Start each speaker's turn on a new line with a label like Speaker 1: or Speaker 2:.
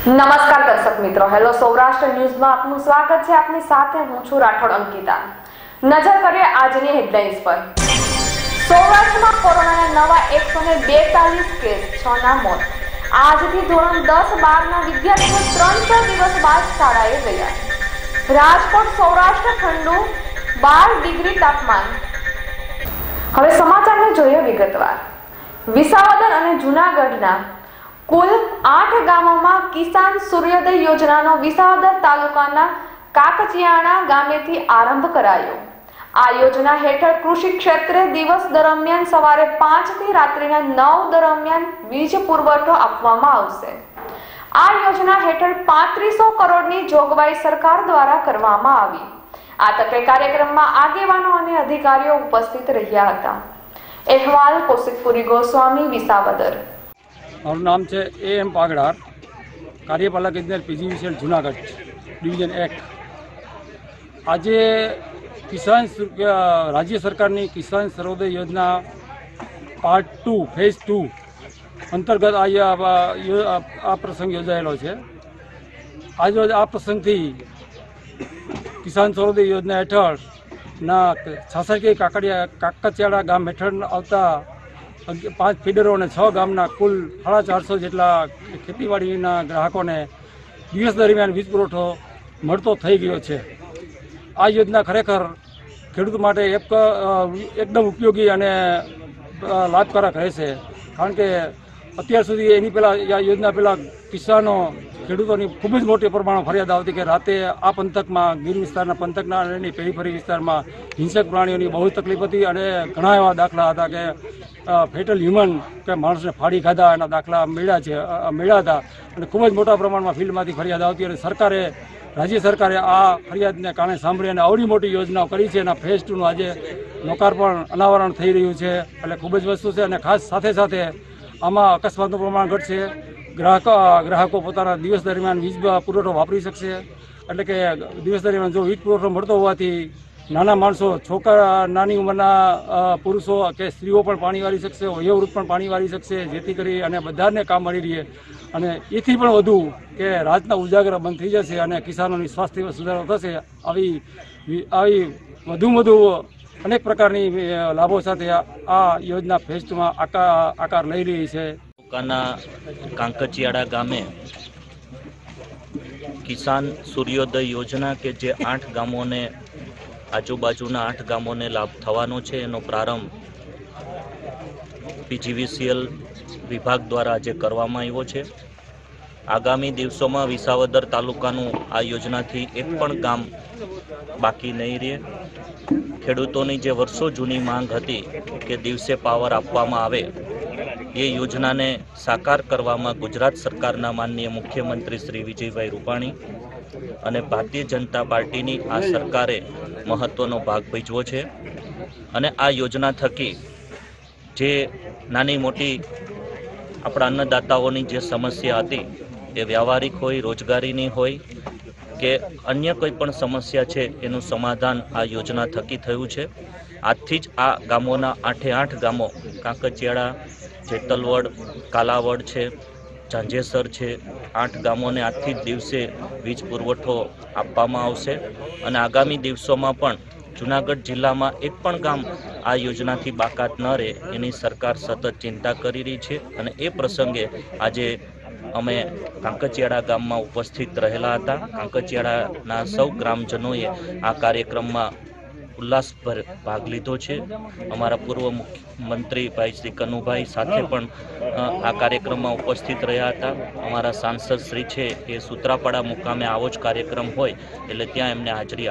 Speaker 1: નમસ્કાર દર્શક મિત્રો, હેલો સૌરાષ્ટ્ર ન્યૂઝમાં આપનું સ્વાગત છે। આપની સાથે હું છું રાઠોડ અંકિતા। નજર કરીએ આજની હેડલાઇન્સ પર। સૌરાષ્ટ્રમાં કોરોનાના નવા 142 કેસ, 6 ના મોત। આજથી ધોરણ 10-12 ના વિદ્યાર્થીઓ 3 દિવસ બાદ શાળાએ ગયા। રાજકોટ સૌરાષ્ટ્ર ઠંડુ 12 ડિગ્રી તાપમાન। હવે સમાચારને જોઈએ વિગતવાર। વિસાવદર અને જૂનાગઢના કુલ 8 ગામોમાં કિસાન સૂર્યોદય યોજનાનો વિસાવદર તાલુકાના કાકચિયાણા ગામેથી આરંભ કરાયો। આ યોજના હેઠળ કૃષિ ક્ષેત્રે દિવસ દરમિયાન સવારે 5 થી રાત્રિના 9 દરમિયાન વીજ પુરવઠો આપવામાં આવશે। આ યોજના હેઠળ 3500 કરોડની જોગવાઈ સરકાર દ્વારા કરવામાં આવી। આ તકે કાર્યક્રમમાં આગેવાનો અને અધિકારીઓ ઉપસ્થિત રહ્યા હતા। અહેવાલ કૌશિકપુરી ગોસ્વામી, વિસાવદર।
Speaker 2: મારું નામ છે AM પાગડાર, કાર્યપાલક ઇજનેર PGVCL જૂનાગઢ ડિવિઝન 1। આજે રાજ્ય સરકારની કિસાન સૂર્યોદય યોજના પાર્ટ 2 ફેઝ 2 અંતર્ગત આ પ્રસંગ યોજાયેલો છે। આજે આ પ્રસંગથી કિસાન સૂર્યોદય યોજના હેઠળના શાસકીય કાકચિયાડા ગામ હેઠળ આવતા 5 ફીડરો અને 6 ગામના કુલ 450 જેટલા ખેતીવાડીના ગ્રાહકોને દિવસ દરમિયાન વીજ પુરવઠો મળતો થઈ ગયો છે। આ યોજના ખરેખર ખેડૂત માટે એકદમ ઉપયોગી અને લાભકારક રહેશે, કારણ કે અત્યાર સુધી એની પહેલાં આ યોજના પહેલાં ખેડૂતોની ખૂબ જ મોટી પ્રમાણમાં ફરિયાદ આવતી કે રાતે આ પંથકમાં, ગીર વિસ્તારના પંથકના અને એની પેરીફેરી વિસ્તારમાં હિંસક પ્રાણીઓની બહુ તકલીફ હતી અને ઘણા એવા દાખલા હતા કે ફેટલ હ્યુમન કે માણસને ફાડી ખાધા એના દાખલા મળ્યા હતા અને ખૂબ જ મોટા પ્રમાણમાં ફિલ્ડમાંથી ફરિયાદ આવતી અને રાજ્ય સરકારે આ ફરિયાદને કારણે સાંભળી અને આવડી મોટી યોજનાઓ કરી છે। એના ફેઝ 2નું આજે લોકાર્પણ અનાવરણ થઈ રહ્યું છે, એટલે ખૂબ જ વસ્તુ છે। અને ખાસ સાથે આમાં અકસ્માતનું પ્રમાણ ઘટશે, ગ્રાહકો પોતાના દિવસ દરમિયાન વીજ પુરવઠો વાપરી શકશે। એટલે કે દિવસ દરમિયાન જો વીજ પુરવઠો મળતો હોવાથી નાના માણસો, નાની ઉંમરના પુરુષો કે સ્ત્રીઓ પણ પાણી વાળી શકશે, વયોવૃદ્ધ પણ પાણી વાળી શકશે, જેથી કરી અને બધાને કામ મળી રહે અને એથી પણ વધુ કે રાતના ઉજાગરા બંધ થઈ જશે અને કિસાનોની સ્વાસ્થ્ય સુધારો થશે। આવી વધુ અનેક પ્રકારની લાભો સાથે આ યોજના ફેઝ 2માં આકાર લઈ રહી છે।
Speaker 3: કાંકચિયાડા ગામે કિસાન સૂર્યોદય યોજના કે જે 8 ગામોને, આજુબાજુના 8 ગામોને લાભ થવાનો છે, એનો પ્રારંભ PGVCL વિભાગ દ્વારા આજે કરવામાં આવ્યો છે। આગામી દિવસોમાં વિસાવદર તાલુકાનું આ યોજનાથી એક પણ ગામ બાકી નહીં રહે। ખેડૂતોની જે વર્ષો જૂની માંગ હતી કે દિવસે પાવર આપવામાં આવે, એ યોજનાને સાકાર કરવામાં ગુજરાત સરકારના માનનીય મુખ્યમંત્રી શ્રી વિજયભાઈ રૂપાણી અને ભારતીય જનતા પાર્ટીની આ સરકારે મહત્વનો ભાગ ભજવ્યો છે। અને આ યોજના થકી જે નાની મોટી આપણા અન્નદાતાઓની જે સમસ્યા હતી, એ વ્યવહારિક હોય, રોજગારીની હોય કે અન્ય કોઈ પણ સમસ્યા છે, એનું સમાધાન આ યોજના થકી થયું છે। આજથી જ આ ગામોના 8 ગામો, કાંકચિયાડા, જેતલવડ, કાલાવડ છે, ઝાંઝેસર છે, 8 ગામોને આજથી જ દિવસે વીજ પુરવઠો આપવામાં આવશે। અને આગામી દિવસોમાં પણ જૂનાગઢ જિલ્લામાં એક પણ ગામ આ યોજનાથી બાકાત ન રહે, એની સરકાર સતત ચિંતા કરી રહી છે। અને એ પ્રસંગે આજે અમે કાંકચિયાડા ગામમાં ઉપસ્થિત રહેલા હતા। કાંકચિયાડાના સૌ ગ્રામજનોએ આ કાર્યક્રમમાં ઉલ્લાસભર ભાગ લીધો છે। અમારા પૂર્વ મુખ્યમંત્રી ભાઈ શ્રી કનુભાઈ સાથે પણ આ કાર્યક્રમમાં ઉપસ્થિત રહ્યા હતા। અમારા સાંસદ શ્રી છે એ સૂત્રાપાડા મુકામે આવો જ કાર્યક્રમ હોય એટલે ત્યાં એમને હાજરી